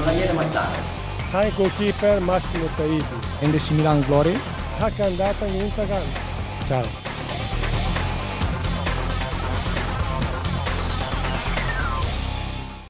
Daniele Massaro. High goalkeeper Massimo Taiti. NDC Milan Glory. Hakan Datan Instagram. Ciao.